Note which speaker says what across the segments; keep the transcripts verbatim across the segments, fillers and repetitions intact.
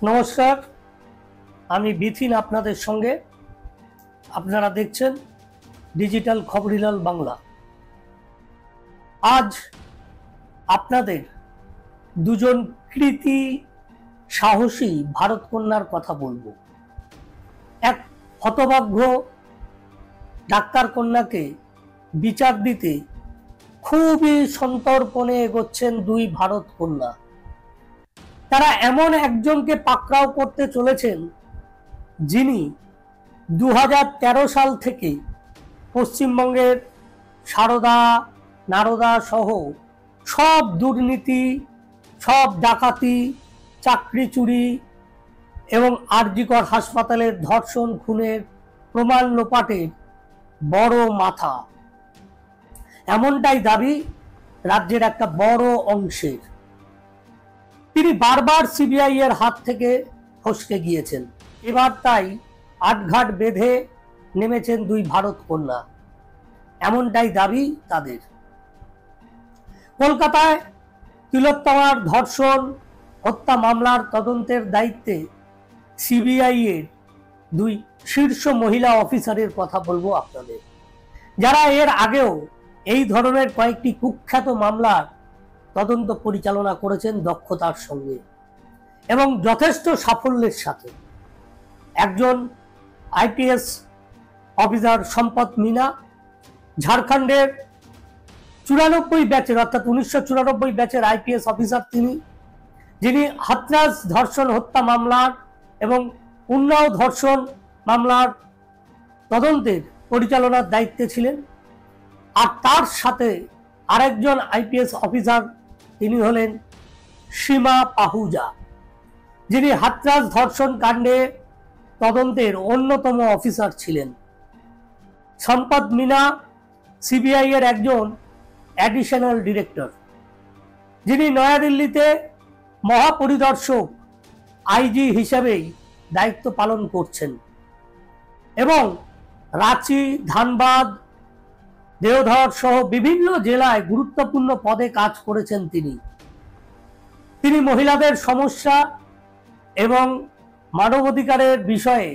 Speaker 1: নমস্কার, আমি বিথিন আপনাদের সঙ্গে। আপনারা দেখছেন ডিজিটাল খবরিলাল বাংলা। আজ আপনাদের দুজন কৃতী সাহসী ভারত কন্যার কথা বলবো। এক হতভাগ্য ডাক্তার কন্যাকে বিচার দিতে খুবই সন্তর্পণে এগোচ্ছেন দুই ভারত কন্যা। তারা এমন একজনকে পাকড়াও করতে চলেছেন যিনি দু হাজার তেরো সাল থেকে পশ্চিমবঙ্গের সারদা নারদা সহ সব দুর্নীতি, সব ডাকাতি, চাকরি চুরি এবং আরজিকর হাসপাতালের ধর্ষণ খুনের প্রমাণ লোপাটের বড় মাথা, এমনটাই দাবি রাজ্যের একটা বড় অংশের। তিনি বারবার সিবিআই এর হাত থেকে ফসকে গিয়েছেন। এবার তাই আটঘাট বেঁধে নেমেছেন দুই ভারত কন্যা, এমনটাই দাবি তাদের। কলকাতায় তিলোত্তমার ধর্ষণ হত্যা মামলার তদন্তের দায়িত্বে সিবিআই এর দুই শীর্ষ মহিলা অফিসারের কথা বলবো আপনাদের, যারা এর আগেও এই ধরনের কয়েকটি কুখ্যাত মামলার তদন্ত পরিচালনা করেছেন দক্ষতার সঙ্গে এবং যথেষ্ট সাফল্যের সাথে। একজন আইপিএস অফিসার সম্পদ মিনা, ঝাড়খণ্ডের চুরানব্বই ব্যাচের অর্থাৎ উনিশশো চুরানব্বই ব্যাচের আইপিএস অফিসার তিনি, যিনি হাথরাস ধর্ষণ হত্যা মামলার এবং উন্নাও ধর্ষণ মামলার তদন্তের পরিচালনার দায়িত্বে ছিলেন। আর তার সাথে আরেকজন আইপিএস অফিসার, তিনি হলেন সীমা পাহুজা, যিনি হাথরাস ধর্ষণ কাণ্ডে তদন্তের অন্যতম অফিসার ছিলেন। সম্পদ মিনা সিবিআই এর একজন অ্যাডিশনাল ডিরেক্টর, যিনি নয়াদিল্লিতে মহাপরিদর্শক আইজি হিসেবেই দায়িত্ব পালন করছেন এবং রাঁচি, ধানবাদ, দেওধর সহ বিভিন্ন জেলায় গুরুত্বপূর্ণ পদে কাজ করেছেন তিনি। তিনি মহিলাদের সমস্যা এবং মানবাধিকারের বিষয়ে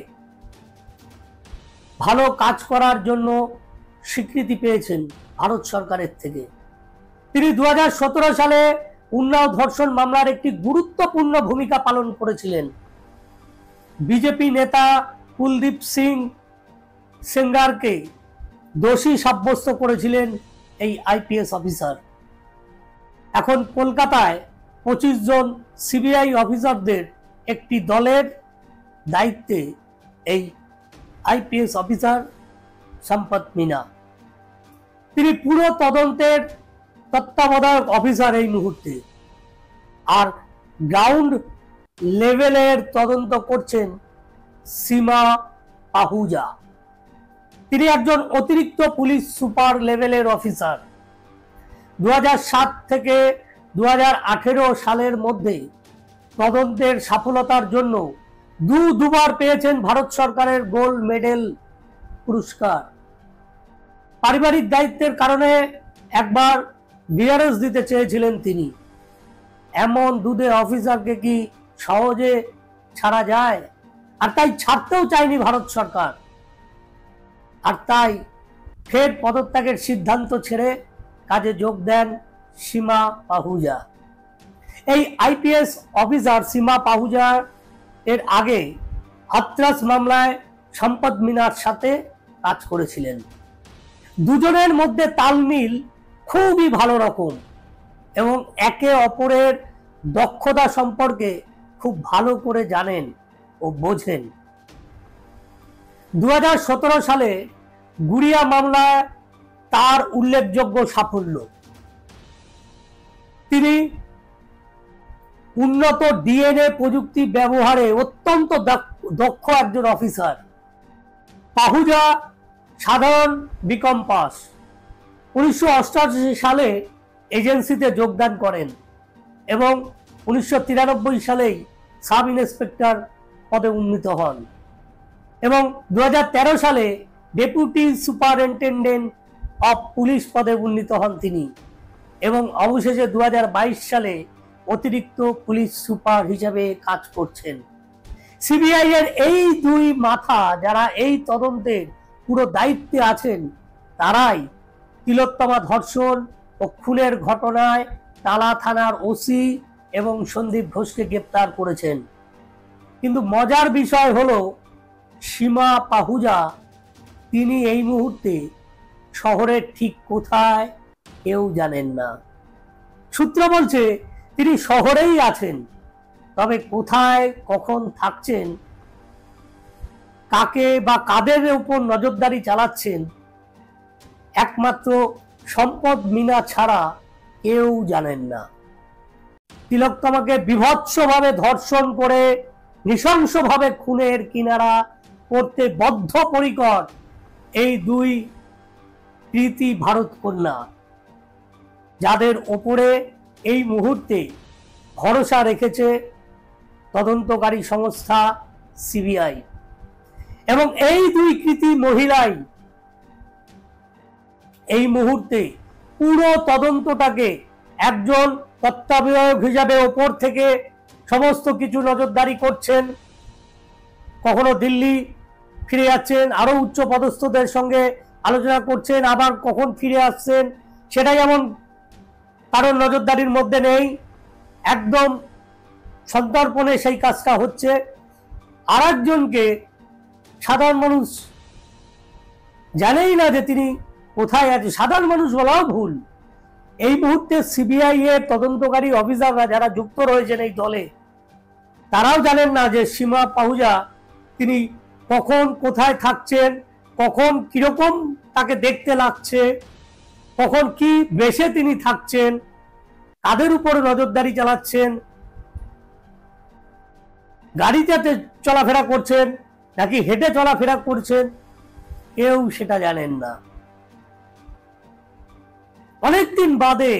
Speaker 1: ভালো কাজ করার জন্য স্বীকৃতি পেয়েছেন ভারত সরকারের থেকে। তিনি দু হাজার সতেরো সালে উন্নাও ধর্ষণ মামলার একটি গুরুত্বপূর্ণ ভূমিকা পালন করেছিলেন। বিজেপি নেতা কুলদীপ সিং সেঙ্গারকে দোষী সাব্যস্ত করেছিলেন এই আইপিএস অফিসার। এখন কলকাতায় পঁচিশ জন সিবিআই অফিসারদের একটি দলের দায়িত্বে এই আইপিএস অফিসার সম্পদ মিনা। তিনি পুরো তদন্তের তত্ত্বাবধায়ক অফিসার এই মুহূর্তে, আর গ্রাউন্ড লেভেলের তদন্ত করছেন সীমা পাহুজা। তিনি একজন অতিরিক্ত পুলিশ সুপার লেভেলের অফিসার। দু হাজার সাত থেকে দু হাজার আঠেরো সালের মধ্যে তদন্তের সফলতার জন্য দু দুবার পেয়েছেন ভারত সরকারের গোল্ড মেডেল পুরস্কার। পারিবারিক দায়িত্বের কারণে একবার ভিআরএস দিতে চেয়েছিলেন তিনি। এমন দুধে অফিসারকে কি সহজে ছাড়া যায়? আর তাই ছাড়তেও চায়নি ভারত সরকার। আর তাই ফের পদত্যাগের সিদ্ধান্ত ছেড়ে কাজে যোগ দেন সীমা পাহুজা। এই আইপিএস অফিসার সীমা পাহুজা এর আগে হাথরাস মামলায় সম্পদ মিনার সাথে কাজ করেছিলেন। দুজনের মধ্যে তালমিল খুবই ভালো রকম এবং একে অপরের দক্ষতা সম্পর্কে খুব ভালো করে জানেন ও বোঝেন। দু হাজার সতেরো সালে গুড়িয়া মামলায় তার উল্লেখযোগ্য সাফল্য। তিনি উন্নত ডিএনএ প্রযুক্তি ব্যবহারে অত্যন্ত দক্ষ একজন অফিসার। পাহুজা সাধারণ বিকম পাস। উনিশশো অষ্টআশি সালে এজেন্সিতে যোগদান করেন এবং উনিশশো তিরানব্বই সালেই সাব ইন্সপেক্টর পদে উন্নীত হন এবং দু হাজার তেরো সালে ডেপুটি সুপারিনটেন্ডেন্ট অফ পুলিশ পদে উন্নীত হন তিনি এবং অবশেষে দু হাজার বাইশ সালে অতিরিক্ত পুলিশ সুপার হিসেবে কাজ করছেন। সিবিআই এর এই দুই মাথা যারা এই তদন্তের পুরো দায়িত্বে আছেন, তারাই তিলোত্তমা ধর্ষণ ও খুনের ঘটনায় টালা থানার ওসি এবং সন্দীপ ঘোষকে গ্রেপ্তার করেছেন। কিন্তু মজার বিষয় হলো সীমা পাহুজা তিনি এই মুহূর্তে শহরের ঠিক কোথায় কেউ জানেন না। সূত্র বলছে তিনি শহরেই আছেন, তবে কোথায় কখন থাকছেন, কাকে বা কাদের উপর নজরদারি চালাচ্ছেন, একমাত্র সম্পদ মিনা ছাড়া কেউ জানেন না। তিলোত্তমাকে বীভৎসভাবে ধর্ষণ করে নৃশংসভাবে খুনের কিনারা করতে বদ্ধপরিকর এই দুই কৃতী ভারত কন্যা, যাদের ওপরে এই মুহূর্তে ভরসা রেখেছে তদন্তকারী সংস্থা সিবিআই। এবং এই দুই কৃতী মহিলাই এই মুহূর্তে পুরো তদন্তটাকে একজন তত্ত্বাবধায়ক হিসাবে ওপর থেকে সমস্ত কিছু নজরদারি করছেন। কখনো দিল্লি ফিরে যাচ্ছেন, আরো উচ্চ পদস্থদের সঙ্গে আলোচনা করছেন, আবার কখন ফিরে আসছেন সেটা যেমন কারণ নজরদারির মধ্যে নেই, একদম সন্তর্পণে সেই কাজটা হচ্ছে। আর একজনকে সাধারণ মানুষ জানেই না যে তিনি কোথায় আছে, সাধারণ মানুষ বলাও ভুল। এই মুহূর্তে সিবিআই এর তদন্তকারী অফিসাররা যারা যুক্ত রয়েছেন এই দলে, তারাও জানেন না যে সীমা পাহুজা তিনি কখন কোথায় থাকছেন, কখন কিরকম তাকে দেখতে লাগছে, কখন কি বেশে তিনি থাকছেন, কাদের উপরে নজরদারি চালাচ্ছেন, গাড়িতে চলাফেরা করছেন নাকি হেঁটে চলাফেরা করছেন, কেউ সেটা জানেন না। অনেকদিন বাদে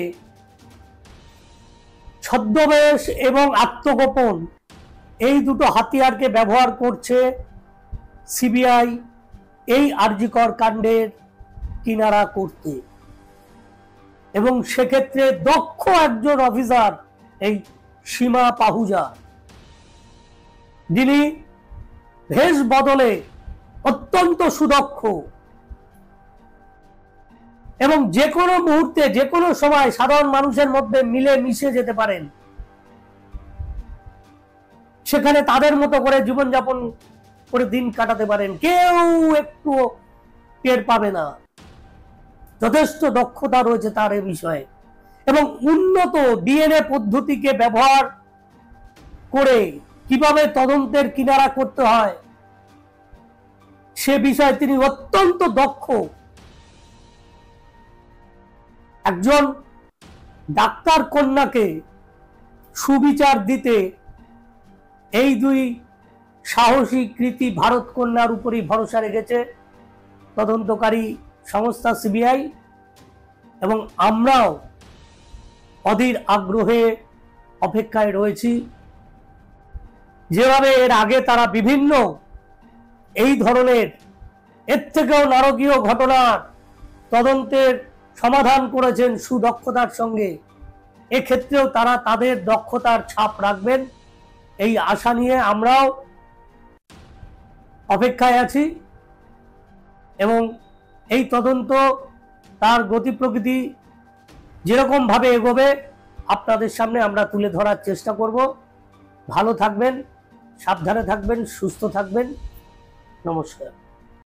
Speaker 1: ছদ্মবেশ এবং আত্মগোপন এই দুটো হাতিয়ারকে ব্যবহার করছে সিবিআই এই আরজিকর কাণ্ডের কিনারা করতে। এবং সেক্ষেত্রে দক্ষ একজন অফিসার এই সীমা পাহুজা, যিনি ভেষ বদলে অত্যন্ত সুদক্ষ এবং যে কোনো মুহূর্তে যে কোনো সময় সাধারণ মানুষের মধ্যে মিলে মিশে যেতে পারেন, সেখানে তাদের মতো করে জীবনযাপন করে দিন কাটাতে পারেন, কেউ একটু টের পাবে না। যথেষ্ট দক্ষতা রয়েছে তার এ বিষয়ে এবং উন্নত ডিএনএ পদ্ধতিকে ব্যবহার করে কিভাবে তদন্তের কিনারা করতে হয় সে বিষয়ে তিনি অত্যন্ত দক্ষ। একজন ডাক্তার কন্যাকে সুবিচার দিতে এই দুই সাহসী কৃতী ভারত কন্যার উপরই ভরসা রেখেছে তদন্তকারী সংস্থা সিবিআই। এবং আমরাও অধীর আগ্রহে অপেক্ষায় রয়েছি। যেভাবে এর আগে তারা বিভিন্ন এই ধরনের এর থেকেও নারকীয় ঘটনার তদন্তের সমাধান করেছেন সুদক্ষতার সঙ্গে, এক্ষেত্রেও তারা তাদের দক্ষতার ছাপ রাখবেন এই আশা নিয়ে আমরাও অপেক্ষায় আছি। এবং এই তদন্ত তার গতি প্রকৃতি যেরকম ভাবে এগোবে আপনাদের সামনে আমরা তুলে ধরার চেষ্টা করব। ভালো থাকবেন, সাবধানে থাকবেন, সুস্থ থাকবেন। নমস্কার।